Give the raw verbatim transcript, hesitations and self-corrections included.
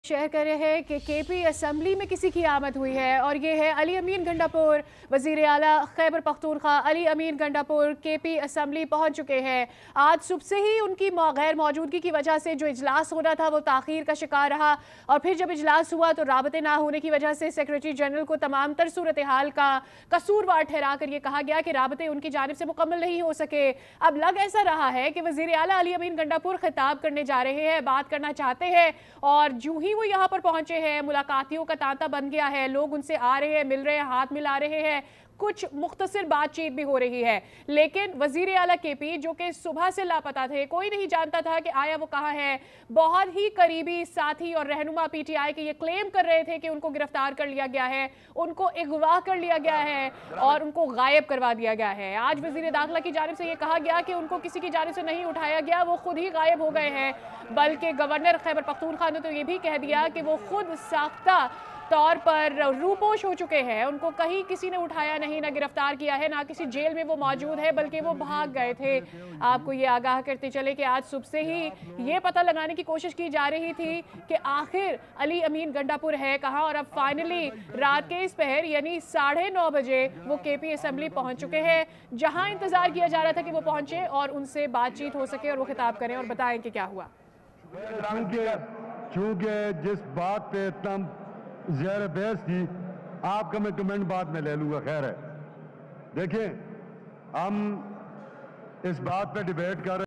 Share कर रहे हैं कि केपी असम्बली में किसी की आमद हुई है और ये है अली अमीन गंडापुर। वजीर आला खैबर पख्तूनख्वा अली अमीन गंडापुर केपी असम्बली पहुंच चुके हैं। आज सुबह से ही उनकी गैर मौजूदगी की वजह से जो इजलास होना था वो ताखीर का शिकार रहा और फिर जब इजलास हुआ तो राबते ना होने की वजह से सेक्रेटरी जनरल को तमाम तर सूरत हाल का कसूरवार ठहरा कर ये कहा गया कि राबते उनकी जानिब से मुकम्मल नहीं हो सके। अब लग ऐसा रहा है कि वजीर आला अली अमीन गंडापुर खिताब करने जा रहे हैं, बात करना चाहते हैं और जूं ही वो यहाँ पर पहुंचे हैं मुलाकातियों का तांता बन गया है। लोग उनसे आ रहे हैं, मिल रहे हैं, हाथ मिला रहे हैं, कुछ मुख्तसर बातचीत भी हो रही है। लेकिन वजीर आला केपी जो कि सुबह से लापता थे, कोई नहीं जानता था कि आया वो कहाँ है। बहुत ही करीबी साथी और रहनुमा पीटीआई के ये क्लेम कर रहे थे कि उनको गिरफ्तार कर लिया गया है, उनको अगवा कर लिया गया है और उनको गायब करवा दिया गया है। आज वजीर दाखिला की जानिब से ये कहा गया कि उनको किसी की जानिब से नहीं उठाया गया, वो खुद ही गायब हो गए हैं। बल्कि गवर्नर खैबर पख्तूनख्वा ने तो ये भी कह दिया कि वो खुद साख्ता तौर पर रूपोश हो चुके हैं, उनको कहीं किसी ने उठाया नहीं, ना गिरफ्तार किया है, ना किसी जेल में वो मौजूद है, बल्कि वो भाग गए थे। आपको ये आगाह करते चले कि आज सुबह से ही ये पता लगाने की कोशिश की जा रही थी कि आखिर अली अमीन गंडापुर है कहाँ और अब फाइनली रात के इस पहर यानी साढ़े नौ बजे वो केपी असम्बली पहुंच चुके हैं, जहां इंतजार किया जा रहा था कि वो पहुंचे और उनसे बातचीत हो सके और वो खिताब करें और बताएं कि क्या हुआ। चूंकि जिस बात पे इतना ज़ेर बहस थी, आपका मैं कमेंट बाद में ले लूंगा। खैर है, देखिए हम इस बात पे डिबेट कर रहे